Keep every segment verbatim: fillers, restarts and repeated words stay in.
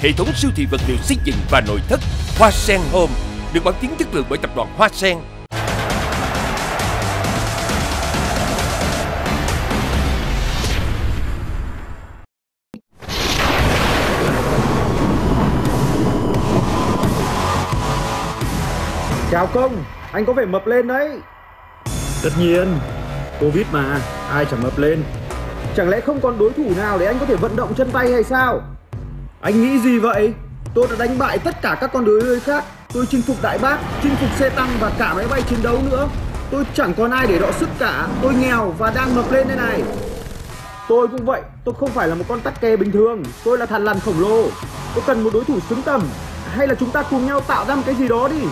hệ thống siêu thị vật liệu xây dựng và nội thất Hoa Sen Home được bảo chứng chất lượng bởi tập đoàn Hoa Sen. Chào Công, anh có vẻ mập lên đấy. Tất nhiên, Covid mà, ai chẳng mập lên. Chẳng lẽ không còn đối thủ nào để anh có thể vận động chân tay hay sao? Anh nghĩ gì vậy? Tôi đã đánh bại tất cả các con đối hơi khác. Tôi chinh phục Đại Bác, chinh phục xe tăng và cả máy bay chiến đấu nữa. Tôi chẳng còn ai để đọ sức cả. Tôi nghèo và đang mập lên đây này. Tôi cũng vậy, tôi không phải là một con tắc kè bình thường. Tôi là thằn lằn khổng lồ. Tôi cần một đối thủ xứng tầm. Hay là chúng ta cùng nhau tạo ra một cái gì đó đi.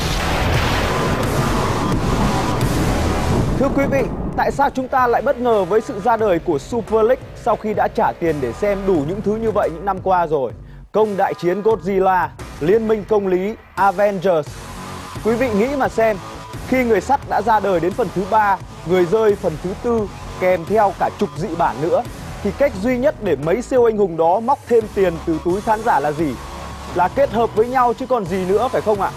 Thưa quý vị, tại sao chúng ta lại bất ngờ với sự ra đời của Super League sau khi đã trả tiền để xem đủ những thứ như vậy những năm qua rồi? Công đại chiến Godzilla, Liên minh công lý, Avengers. Quý vị nghĩ mà xem, khi người sắt đã ra đời đến phần thứ ba, người rơi phần thứ tư, kèm theo cả chục dị bản nữa, thì cách duy nhất để mấy siêu anh hùng đó móc thêm tiền từ túi khán giả là gì? Là kết hợp với nhau chứ còn gì nữa, phải không ạ?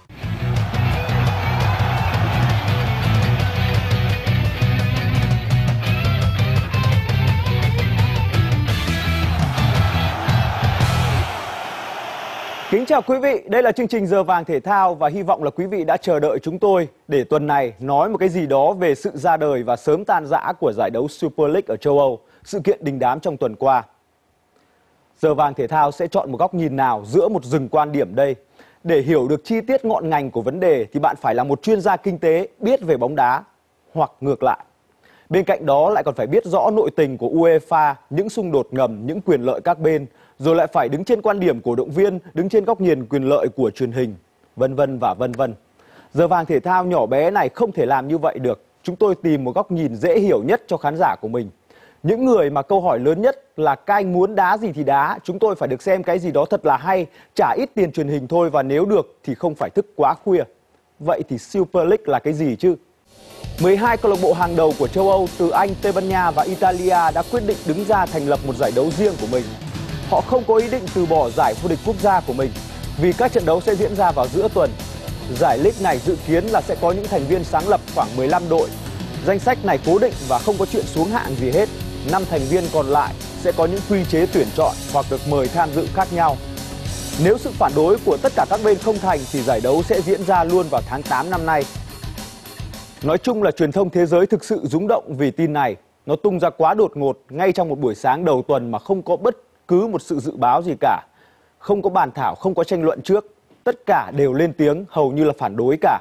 Kính chào quý vị, đây là chương trình Giờ Vàng Thể Thao và hy vọng là quý vị đã chờ đợi chúng tôi để tuần này nói một cái gì đó về sự ra đời và sớm tan rã của giải đấu Super League ở châu Âu, sự kiện đình đám trong tuần qua. Giờ Vàng Thể Thao sẽ chọn một góc nhìn nào giữa một rừng quan điểm đây. Để hiểu được chi tiết ngọn ngành của vấn đề thì bạn phải là một chuyên gia kinh tế biết về bóng đá, hoặc ngược lại. Bên cạnh đó lại còn phải biết rõ nội tình của UEFA, những xung đột ngầm, những quyền lợi các bên, rồi lại phải đứng trên quan điểm của cổ động viên, đứng trên góc nhìn quyền lợi của truyền hình, vân vân và vân vân. Giờ Vàng Thể Thao nhỏ bé này không thể làm như vậy được. Chúng tôi tìm một góc nhìn dễ hiểu nhất cho khán giả của mình. Những người mà câu hỏi lớn nhất là các anh muốn đá gì thì đá, chúng tôi phải được xem cái gì đó thật là hay, trả ít tiền truyền hình thôi và nếu được thì không phải thức quá khuya. Vậy thì Super League là cái gì chứ? mười hai câu lạc bộ hàng đầu của châu Âu từ Anh, Tây Ban Nha và Italia đã quyết định đứng ra thành lập một giải đấu riêng của mình. Họ không có ý định từ bỏ giải vô địch quốc gia của mình vì các trận đấu sẽ diễn ra vào giữa tuần. Giải League này dự kiến là sẽ có những thành viên sáng lập khoảng mười lăm đội. Danh sách này cố định và không có chuyện xuống hạng gì hết. năm thành viên còn lại sẽ có những quy chế tuyển chọn hoặc được mời tham dự khác nhau. Nếu sự phản đối của tất cả các bên không thành thì giải đấu sẽ diễn ra luôn vào tháng tám năm nay. Nói chung là truyền thông thế giới thực sự rúng động vì tin này. Nó tung ra quá đột ngột ngay trong một buổi sáng đầu tuần mà không có bất cứ một sự dự báo gì cả. Không có bàn thảo, không có tranh luận trước. Tất cả đều lên tiếng, hầu như là phản đối cả.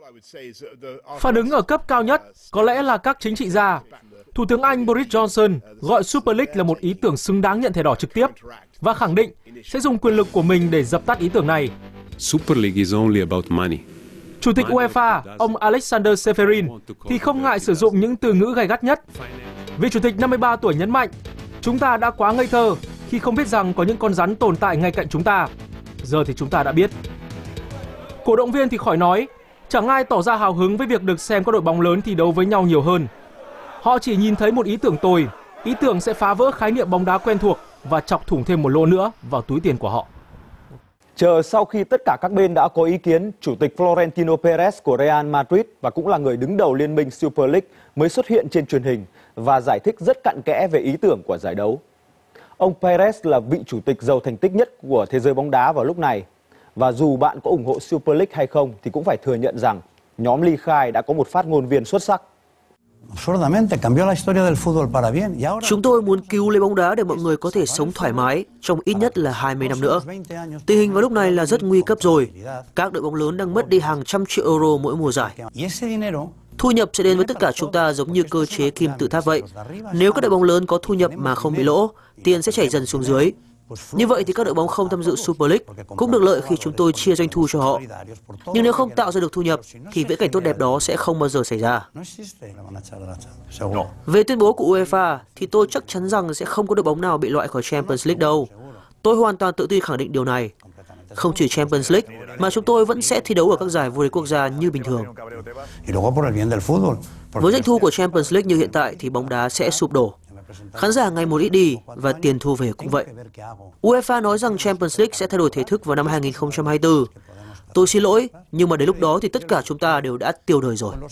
Phản ứng ở cấp cao nhất có lẽ là các chính trị gia. Thủ tướng Anh Boris Johnson gọi Super League là một ý tưởng xứng đáng nhận thẻ đỏ trực tiếp và khẳng định sẽ dùng quyền lực của mình để dập tắt ý tưởng này. Super League is only about money. Chủ tịch UEFA, ông Alexander Seferin, thì không ngại sử dụng những từ ngữ gay gắt nhất. Vị chủ tịch năm mươi ba tuổi nhấn mạnh, chúng ta đã quá ngây thơ khi không biết rằng có những con rắn tồn tại ngay cạnh chúng ta. Giờ thì chúng ta đã biết. Cổ động viên thì khỏi nói, chẳng ai tỏ ra hào hứng với việc được xem các đội bóng lớn thi đấu với nhau nhiều hơn. Họ chỉ nhìn thấy một ý tưởng tồi, ý tưởng sẽ phá vỡ khái niệm bóng đá quen thuộc và chọc thủng thêm một lỗ nữa vào túi tiền của họ. Chờ sau khi tất cả các bên đã có ý kiến, Chủ tịch Florentino Perez của Real Madrid và cũng là người đứng đầu liên minh Super League mới xuất hiện trên truyền hình và giải thích rất cặn kẽ về ý tưởng của giải đấu. Ông Perez là vị chủ tịch giàu thành tích nhất của thế giới bóng đá vào lúc này. Và dù bạn có ủng hộ Super League hay không thì cũng phải thừa nhận rằng nhóm ly khai đã có một phát ngôn viên xuất sắc. Chúng tôi muốn cứu lấy bóng đá để mọi người có thể sống thoải mái trong ít nhất là hai mươi năm nữa. Tình hình vào lúc này là rất nguy cấp rồi. Các đội bóng lớn đang mất đi hàng trăm triệu euro mỗi mùa giải. Thu nhập sẽ đến với tất cả chúng ta giống như cơ chế kim tự tháp vậy. Nếu các đội bóng lớn có thu nhập mà không bị lỗ, tiền sẽ chảy dần xuống dưới. Như vậy thì các đội bóng không tham dự Super League cũng được lợi khi chúng tôi chia doanh thu cho họ. Nhưng nếu không tạo ra được thu nhập thì viễn cảnh tốt đẹp đó sẽ không bao giờ xảy ra. Về tuyên bố của UEFA thì tôi chắc chắn rằng sẽ không có đội bóng nào bị loại khỏi Champions League đâu. Tôi hoàn toàn tự tin khẳng định điều này. Không chỉ Champions League mà chúng tôi vẫn sẽ thi đấu ở các giải vô địch quốc gia như bình thường. Với doanh thu của Champions League như hiện tại thì bóng đá sẽ sụp đổ. Khán giả ngày một ít đi và tiền thu về cũng vậy. UEFA nói rằng Champions League sẽ thay đổi thể thức vào năm hai nghìn không trăm hai mươi tư. Tôi xin lỗi, nhưng mà đến lúc đó thì tất cả chúng ta đều đã tiêu đời rồi.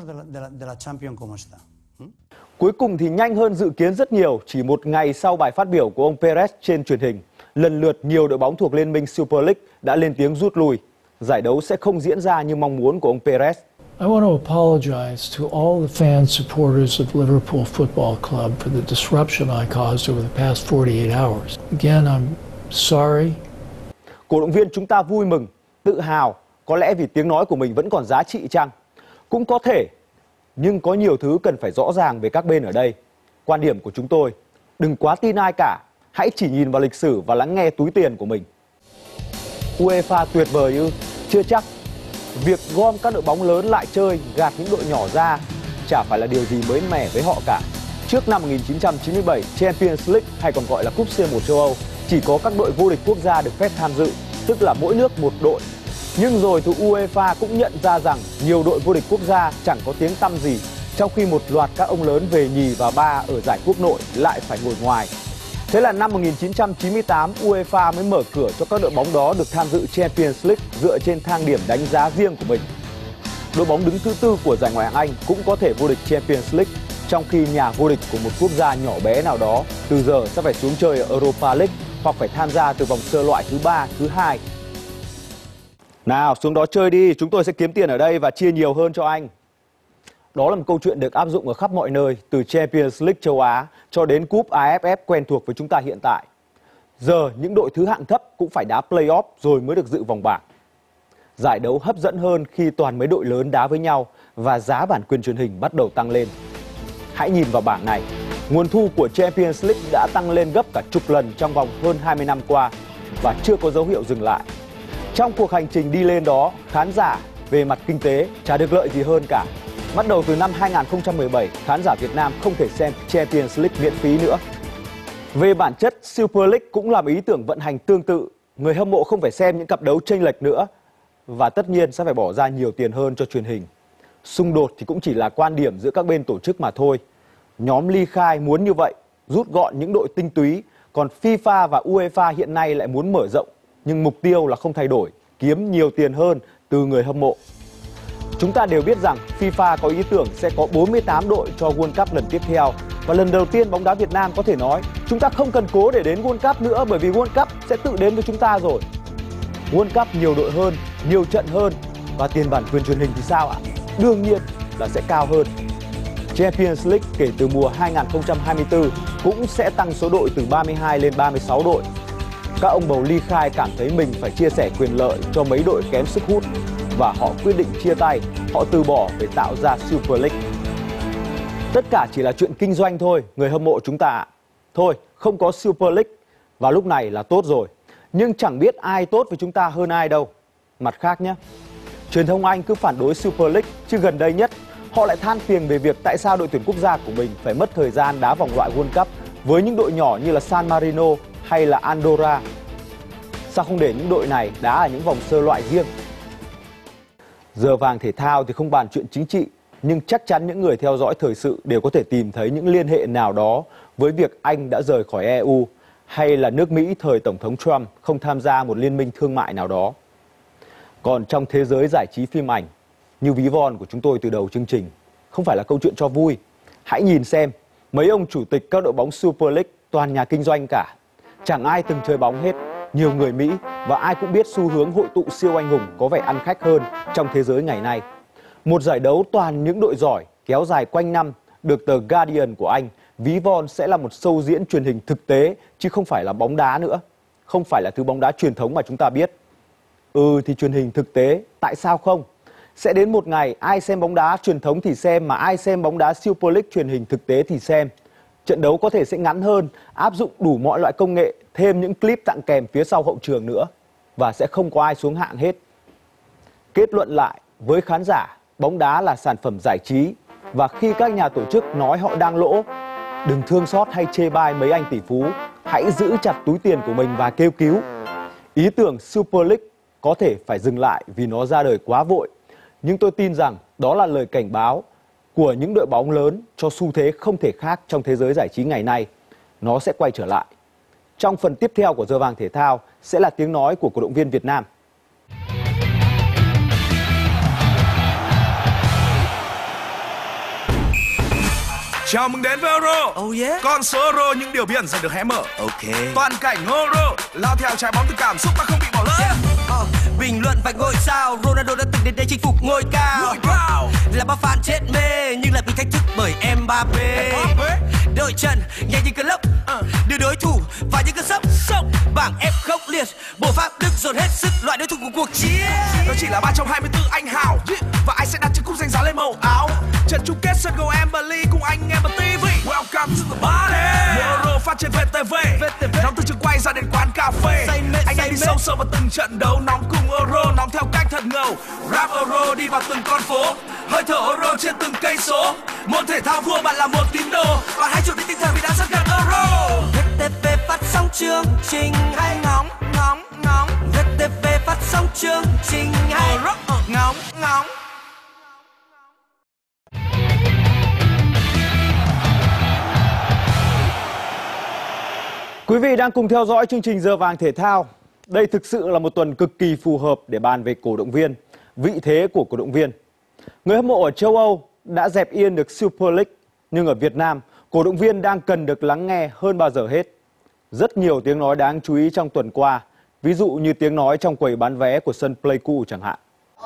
Cuối cùng thì nhanh hơn dự kiến rất nhiều, chỉ một ngày sau bài phát biểu của ông Perez trên truyền hình, lần lượt nhiều đội bóng thuộc Liên minh Super League đã lên tiếng rút lui. Giải đấu sẽ không diễn ra như mong muốn của ông Perez. I want to apologize to all the fans supporters of Liverpool Football Club for the disruption I caused over the past forty-eight hours. Again, I'm sorry. Cổ động viên chúng ta vui mừng, tự hào, có lẽ vì tiếng nói của mình vẫn còn giá trị chăng? Cũng có thể, nhưng có nhiều thứ cần phải rõ ràng về các bên ở đây. Quan điểm của chúng tôi, đừng quá tin ai cả, hãy chỉ nhìn vào lịch sử và lắng nghe túi tiền của mình. UEFA tuyệt vời ư? Chưa chắc. Việc gom các đội bóng lớn lại chơi, gạt những đội nhỏ ra chả phải là điều gì mới mẻ với họ cả. Trước năm một nghìn chín trăm chín mươi bảy, Champions League hay còn gọi là Cúp C một châu Âu chỉ có các đội vô địch quốc gia được phép tham dự, tức là mỗi nước một đội. Nhưng rồi thì UEFA cũng nhận ra rằng nhiều đội vô địch quốc gia chẳng có tiếng tăm gì, trong khi một loạt các ông lớn về nhì và ba ở giải quốc nội lại phải ngồi ngoài. Thế là năm một nghìn chín trăm chín mươi tám, UEFA mới mở cửa cho các đội bóng đó được tham dự Champions League dựa trên thang điểm đánh giá riêng của mình. Đội bóng đứng thứ tư của giải Ngoại hạng Anh cũng có thể vô địch Champions League, trong khi nhà vô địch của một quốc gia nhỏ bé nào đó từ giờ sẽ phải xuống chơi ở Europa League hoặc phải tham gia từ vòng sơ loại thứ ba, thứ hai. Nào, xuống đó chơi đi, chúng tôi sẽ kiếm tiền ở đây và chia nhiều hơn cho anh. Đó là một câu chuyện được áp dụng ở khắp mọi nơi, từ Champions League châu Á cho đến cúp a ép ép quen thuộc với chúng ta hiện tại. Giờ những đội thứ hạng thấp cũng phải đá play-off rồi mới được dự vòng bảng. Giải đấu hấp dẫn hơn khi toàn mấy đội lớn đá với nhau và giá bản quyền truyền hình bắt đầu tăng lên. Hãy nhìn vào bảng này, nguồn thu của Champions League đã tăng lên gấp cả chục lần trong vòng hơn hai mươi năm qua và chưa có dấu hiệu dừng lại. Trong cuộc hành trình đi lên đó, khán giả về mặt kinh tế chả được lợi gì hơn cả. Bắt đầu từ năm hai nghìn không trăm mười bảy, khán giả Việt Nam không thể xem Champions League miễn phí nữa. Về bản chất, Super League cũng làm ý tưởng vận hành tương tự. Người hâm mộ không phải xem những cặp đấu chênh lệch nữa và tất nhiên sẽ phải bỏ ra nhiều tiền hơn cho truyền hình. Xung đột thì cũng chỉ là quan điểm giữa các bên tổ chức mà thôi. Nhóm ly khai muốn như vậy, rút gọn những đội tinh túy, còn FIFA và UEFA hiện nay lại muốn mở rộng, nhưng mục tiêu là không thay đổi, kiếm nhiều tiền hơn từ người hâm mộ. Chúng ta đều biết rằng FIFA có ý tưởng sẽ có bốn mươi tám đội cho World Cup lần tiếp theo. Và lần đầu tiên bóng đá Việt Nam có thể nói chúng ta không cần cố để đến World Cup nữa, bởi vì World Cup sẽ tự đến với chúng ta rồi. World Cup nhiều đội hơn, nhiều trận hơn và tiền bản quyền truyền hình thì sao ạ? Đương nhiên là sẽ cao hơn. Champions League kể từ mùa hai nghìn không trăm hai mươi tư cũng sẽ tăng số đội từ ba mươi hai lên ba mươi sáu đội. Các ông bầu ly khai cảm thấy mình phải chia sẻ quyền lợi cho mấy đội kém sức hút và họ quyết định chia tay, họ từ bỏ để tạo ra Super League. Tất cả chỉ là chuyện kinh doanh thôi, người hâm mộ chúng ta ạ. Thôi, không có Super League và lúc này là tốt rồi. Nhưng chẳng biết ai tốt với chúng ta hơn ai đâu. Mặt khác nhé, truyền thông Anh cứ phản đối Super League, chứ gần đây nhất họ lại than phiền về việc tại sao đội tuyển quốc gia của mình phải mất thời gian đá vòng loại World Cup với những đội nhỏ như là San Marino hay là Andorra. Sao không để những đội này đá ở những vòng sơ loại riêng? Giờ vàng thể thao thì không bàn chuyện chính trị, nhưng chắc chắn những người theo dõi thời sự đều có thể tìm thấy những liên hệ nào đó với việc Anh đã rời khỏi e u hay là nước Mỹ thời Tổng thống Trump không tham gia một liên minh thương mại nào đó. Còn trong thế giới giải trí phim ảnh, như ví von của chúng tôi từ đầu chương trình, không phải là câu chuyện cho vui. Hãy nhìn xem, mấy ông chủ tịch các đội bóng Super League toàn nhà kinh doanh cả. Chẳng ai từng chơi bóng hết, nhiều người Mỹ và ai cũng biết xu hướng hội tụ siêu anh hùng có vẻ ăn khách hơn trong thế giới ngày nay. Một giải đấu toàn những đội giỏi kéo dài quanh năm được tờ Guardian của Anh ví von sẽ là một show diễn truyền hình thực tế chứ không phải là bóng đá nữa. Không phải là thứ bóng đá truyền thống mà chúng ta biết. Ừ thì truyền hình thực tế, tại sao không? Sẽ đến một ngày ai xem bóng đá truyền thống thì xem, mà ai xem bóng đá Super League truyền hình thực tế thì xem. Trận đấu có thể sẽ ngắn hơn, áp dụng đủ mọi loại công nghệ, thêm những clip tặng kèm phía sau hậu trường nữa. Và sẽ không có ai xuống hạng hết. Kết luận lại, với khán giả, bóng đá là sản phẩm giải trí. Và khi các nhà tổ chức nói họ đang lỗ, đừng thương xót hay chê bai mấy anh tỷ phú. Hãy giữ chặt túi tiền của mình và kêu cứu. Ý tưởng Super League có thể phải dừng lại vì nó ra đời quá vội. Nhưng tôi tin rằng đó là lời cảnh báo của những đội bóng lớn cho xu thế không thể khác trong thế giới giải trí ngày nay, nó sẽ quay trở lại. Trong phần tiếp theo của Giờ Vàng Thể Thao sẽ là tiếng nói của cổ động viên Việt Nam. Chào mừng đến với Euro. Oh yeah. Con số Euro những điều bí ẩn dần được hé mở. Ok. Toàn cảnh Euro lao theo trái bóng từ cảm xúc mà không bị bỏ lỡ. Yeah. Uh, bình luận và ngôi sao Ronaldo đã từng đến đây chinh phục ngôi cao. Ngôi cao. Là bao fan chết mê nhưng lại bị thách thức bởi Mbappé. Đội chân nhanh như cơn lốc, uh. đưa đối thủ vào những cơn sốc. Sốc bảng F khốc liệt, bộ pháp Đức dồn hết sức loại đối thủ của cuộc chiến. Đó chỉ là ba trong hai mươi tư anh hào. Và ai sẽ đặt chiếc cúp danh giá lên màu áo. Trận chung kết sân cầu Emberley cùng anh em ở ti vi. Welcome to the party. Euro phát trên vê tê vê. Nóng từ trường quay ra đến quán cà phê. Mệt, anh em đi sâu sâu vào từng trận đấu. Nóng cùng Euro, nóng theo cách thật ngầu. Rap Euro đi vào từng con phố. Hơi thở Euro trên từng cây số. Môn thể thao vua bạn là một tín đồ. Bạn hãy chuẩn bị tinh thần vì đã rất gần Euro. vê tê vê phát sóng chương trình hay ngóng ngóng ngóng. vê tê vê phát sóng chương trình hay Euro ngóng ngóng. Quý vị đang cùng theo dõi chương trình Giờ Vàng Thể Thao. Đây thực sự là một tuần cực kỳ phù hợp để bàn về cổ động viên, vị thế của cổ động viên. Người hâm mộ ở châu Âu đã dẹp yên được Super League, nhưng ở Việt Nam, cổ động viên đang cần được lắng nghe hơn bao giờ hết. Rất nhiều tiếng nói đáng chú ý trong tuần qua, ví dụ như tiếng nói trong quầy bán vé của sân Pleiku chẳng hạn.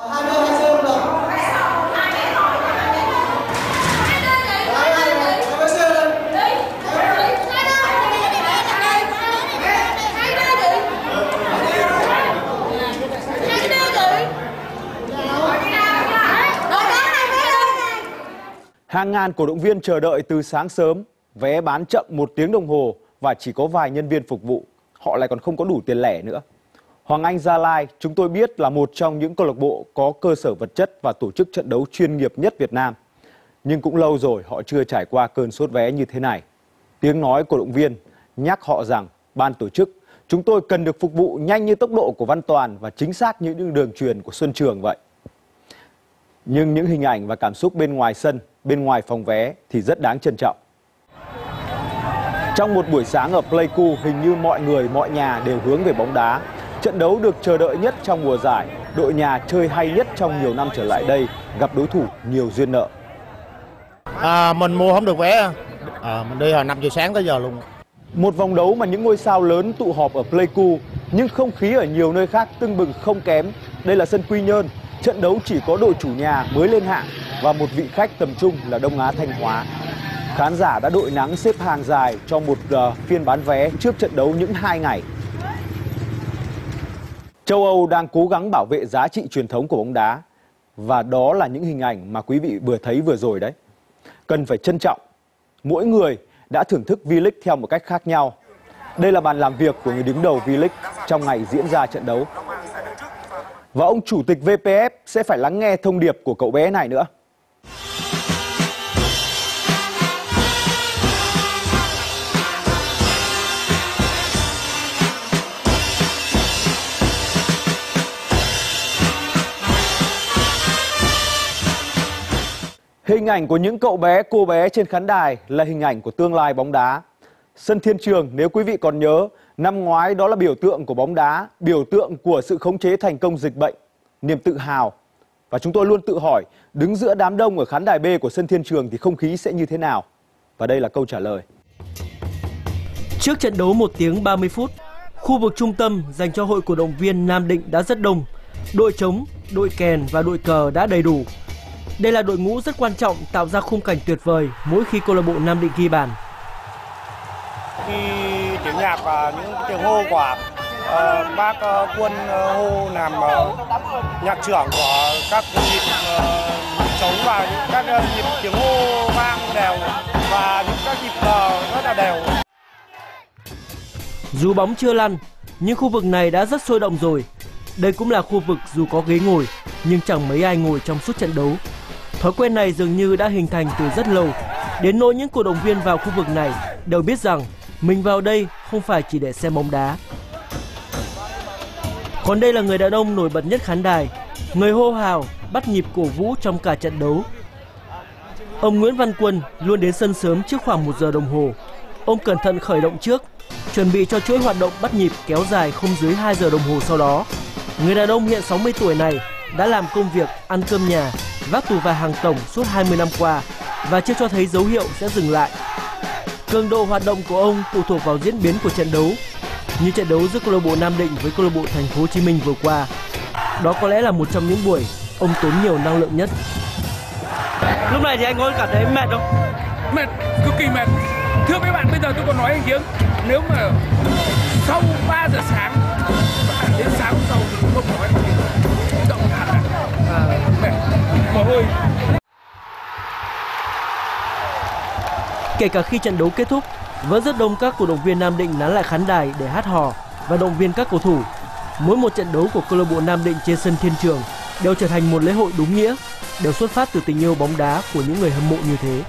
Hàng ngàn cổ động viên chờ đợi từ sáng sớm, vé bán chậm một tiếng đồng hồ và chỉ có vài nhân viên phục vụ. Họ lại còn không có đủ tiền lẻ nữa. Hoàng Anh Gia Lai, chúng tôi biết là một trong những câu lạc bộ có cơ sở vật chất và tổ chức trận đấu chuyên nghiệp nhất Việt Nam. Nhưng cũng lâu rồi họ chưa trải qua cơn sốt vé như thế này. Tiếng nói cổ động viên nhắc họ rằng ban tổ chức, chúng tôi cần được phục vụ nhanh như tốc độ của Văn Toàn và chính xác như những đường truyền của Xuân Trường vậy. Nhưng những hình ảnh và cảm xúc bên ngoài sân, bên ngoài phòng vé thì rất đáng trân trọng. Trong một buổi sáng ở Pleiku, hình như mọi người, mọi nhà đều hướng về bóng đá. Trận đấu được chờ đợi nhất trong mùa giải, đội nhà chơi hay nhất trong nhiều năm trở lại đây, gặp đối thủ nhiều duyên nợ. À, mình mua không được vé, à, mình đi hồi năm giờ sáng tới giờ luôn. Một vòng đấu mà những ngôi sao lớn tụ họp ở Pleiku, nhưng không khí ở nhiều nơi khác tưng bừng không kém. Đây là sân Quy Nhơn. Trận đấu chỉ có đội chủ nhà mới lên hạng và một vị khách tầm trung là Đông Á Thanh Hóa. Khán giả đã đội nắng xếp hàng dài cho một uh, phiên bán vé trước trận đấu những hai ngày. Châu Âu đang cố gắng bảo vệ giá trị truyền thống của bóng đá. Và đó là những hình ảnh mà quý vị vừa thấy vừa rồi đấy. Cần phải trân trọng. Mỗi người đã thưởng thức V-League theo một cách khác nhau. Đây là bàn làm việc của người đứng đầu V-League trong ngày diễn ra trận đấu. Và ông chủ tịch vê pê ép sẽ phải lắng nghe thông điệp của cậu bé này nữa. Hình ảnh của những cậu bé, cô bé trên khán đài là hình ảnh của tương lai bóng đá. Sân Thiên Trường, nếu quý vị còn nhớ, năm ngoái đó là biểu tượng của bóng đá, biểu tượng của sự khống chế thành công dịch bệnh, niềm tự hào. Và chúng tôi luôn tự hỏi, đứng giữa đám đông ở khán đài B của sân Thiên Trường thì không khí sẽ như thế nào? Và đây là câu trả lời. Trước trận đấu một tiếng ba mươi phút, khu vực trung tâm dành cho hội cổ động viên Nam Định đã rất đông. Đội trống, đội kèn và đội cờ đã đầy đủ. Đây là đội ngũ rất quan trọng tạo ra khung cảnh tuyệt vời mỗi khi câu lạc bộ Nam Định ghi bàn. Khi tiếng nhạc và những tiếng hô của uh, bác uh, Quân uh, hô làm uh, nhạc trưởng của các nhịp uh, trống và những các uh, nhịp tiếng hô vang đều và những các nhịp cờ rất là đều. Dù bóng chưa lăn, nhưng khu vực này đã rất sôi động rồi. Đây cũng là khu vực dù có ghế ngồi, nhưng chẳng mấy ai ngồi trong suốt trận đấu. Thói quen này dường như đã hình thành từ rất lâu, đến nỗi những cổ động viên vào khu vực này đều biết rằng mình vào đây không phải chỉ để xem bóng đá. Còn đây là người đàn ông nổi bật nhất khán đài, người hô hào, bắt nhịp cổ vũ trong cả trận đấu. Ông Nguyễn Văn Quân luôn đến sân sớm trước khoảng một giờ đồng hồ. Ông cẩn thận khởi động trước, chuẩn bị cho chuỗi hoạt động bắt nhịp kéo dài không dưới hai giờ đồng hồ sau đó. Người đàn ông hiện sáu mươi tuổi này đã làm công việc ăn cơm nhà, vác tù và hàng tổng suốt hai mươi năm qua và chưa cho thấy dấu hiệu sẽ dừng lại. Cường độ hoạt động của ông phụ thuộc vào diễn biến của trận đấu. Như trận đấu giữa câu lạc bộ Nam Định với câu lạc bộ Thành phố Hồ Chí Minh vừa qua, đó có lẽ là một trong những buổi ông tốn nhiều năng lượng nhất. Lúc này thì anh có cảm thấy mệt không? Mệt, cực kỳ mệt. Thưa mấy bạn, bây giờ tôi còn nói anh tiếng, nếu mà sau ba giờ sáng đến sáng sau thì không nói động hẳn à, mệt, mồ hôi. Kể cả khi trận đấu kết thúc, vẫn rất đông các cổ động viên Nam Định nán lại khán đài để hát hò và động viên các cầu thủ. Mỗi một trận đấu của câu lạc bộ Nam Định trên sân Thiên Trường đều trở thành một lễ hội đúng nghĩa, đều xuất phát từ tình yêu bóng đá của những người hâm mộ như thế.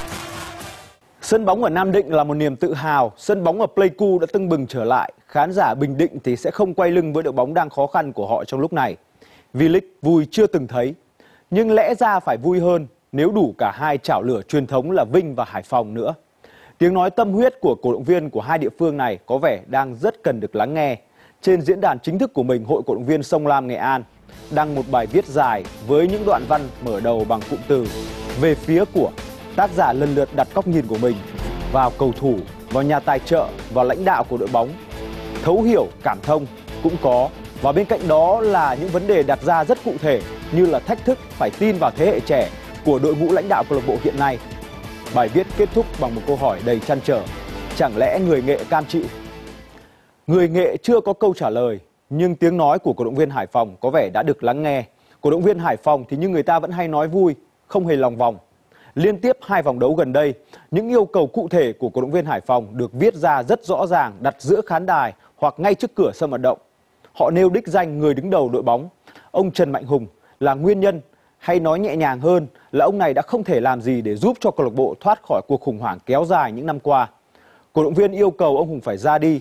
Sân bóng ở Nam Định là một niềm tự hào, sân bóng ở Pleiku đã tưng bừng trở lại. Khán giả Bình Định thì sẽ không quay lưng với đội bóng đang khó khăn của họ trong lúc này. V-League vui chưa từng thấy, nhưng lẽ ra phải vui hơn nếu đủ cả hai chảo lửa truyền thống là Vinh và Hải Phòng nữa. Tiếng nói tâm huyết của cổ động viên của hai địa phương này có vẻ đang rất cần được lắng nghe. Trên diễn đàn chính thức của mình, Hội Cổ động viên Sông Lam Nghệ An đăng một bài viết dài với những đoạn văn mở đầu bằng cụm từ về phía của. Tác giả lần lượt đặt góc nhìn của mình vào cầu thủ, vào nhà tài trợ, vào lãnh đạo của đội bóng. Thấu hiểu, cảm thông cũng có. Và bên cạnh đó là những vấn đề đặt ra rất cụ thể như là thách thức phải tin vào thế hệ trẻ của đội ngũ lãnh đạo câu lạc bộ hiện nay. Bài viết kết thúc bằng một câu hỏi đầy trăn trở. Chẳng lẽ người nghệ cam chịu? Người nghệ chưa có câu trả lời, nhưng tiếng nói của cổ động viên Hải Phòng có vẻ đã được lắng nghe. Cổ động viên Hải Phòng thì như người ta vẫn hay nói vui, không hề lòng vòng. Liên tiếp hai vòng đấu gần đây, những yêu cầu cụ thể của cổ động viên Hải Phòng được viết ra rất rõ ràng, đặt giữa khán đài hoặc ngay trước cửa sân vận động. Họ nêu đích danh người đứng đầu đội bóng, ông Trần Mạnh Hùng, là nguyên nhân, hay nói nhẹ nhàng hơn là ông này đã không thể làm gì để giúp cho câu lạc bộ thoát khỏi cuộc khủng hoảng kéo dài những năm qua. Cổ động viên yêu cầu ông Hùng phải ra đi.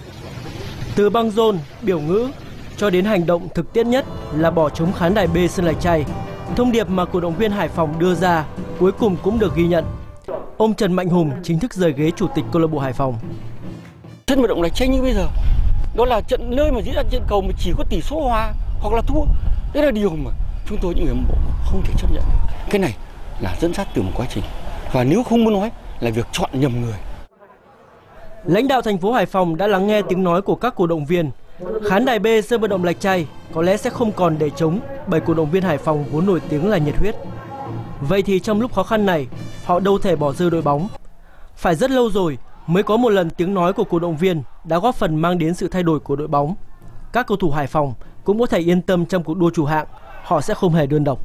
Từ băng rôn, biểu ngữ cho đến hành động thực tiễn nhất là bỏ trống khán đài B sân Lạch Tray, thông điệp mà cổ động viên Hải Phòng đưa ra cuối cùng cũng được ghi nhận. Ông Trần Mạnh Hùng chính thức rời ghế chủ tịch câu lạc bộ Hải Phòng. Sân vận động Lạch Tray như bây giờ, đó là trận nơi mà diễn ra trận cầu mà chỉ có tỷ số hòa hoặc là thua. Đấy là điều mà chúng tôi những người hâm mộ không thể chấp nhận được. Cái này là dẫn dắt từ một quá trình, và nếu không muốn nói là việc chọn nhầm người. Lãnh đạo thành phố Hải Phòng đã lắng nghe tiếng nói của các cổ động viên. Khán đài B sân vận động Lạch Tray có lẽ sẽ không còn để trống bởi cổ động viên Hải Phòng vốn nổi tiếng là nhiệt huyết. Vậy thì trong lúc khó khăn này, họ đâu thể bỏ rơi đội bóng. Phải rất lâu rồi mới có một lần tiếng nói của cổ động viên đã góp phần mang đến sự thay đổi của đội bóng. Các cầu thủ Hải Phòng cũng có thể yên tâm trong cuộc đua chủ hạng, họ sẽ không hề đơn độc.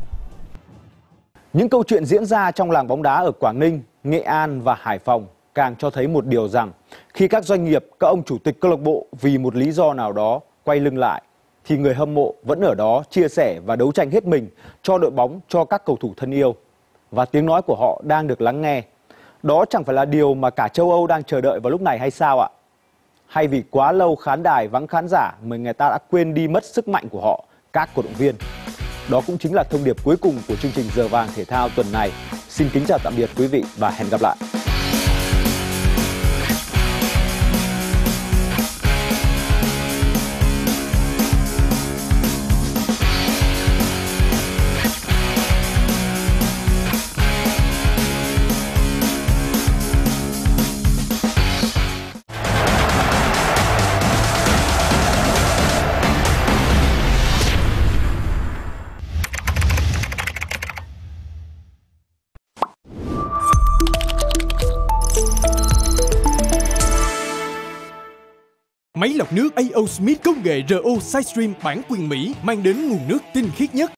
Những câu chuyện diễn ra trong làng bóng đá ở Quảng Ninh, Nghệ An và Hải Phòng càng cho thấy một điều rằng khi các doanh nghiệp, các ông chủ tịch câu lạc bộ vì một lý do nào đó quay lưng lại, thì người hâm mộ vẫn ở đó chia sẻ và đấu tranh hết mình cho đội bóng, cho các cầu thủ thân yêu. Và tiếng nói của họ đang được lắng nghe. Đó chẳng phải là điều mà cả châu Âu đang chờ đợi vào lúc này hay sao ạ? Hay vì quá lâu khán đài vắng khán giả mà người ta đã quên đi mất sức mạnh của họ, các cổ động viên? Đó cũng chính là thông điệp cuối cùng của chương trình Giờ Vàng Thể Thao tuần này. Xin kính chào tạm biệt quý vị và hẹn gặp lại. Máy lọc nước a o Smith công nghệ rờ o SideStream bản quyền Mỹ mang đến nguồn nước tinh khiết nhất,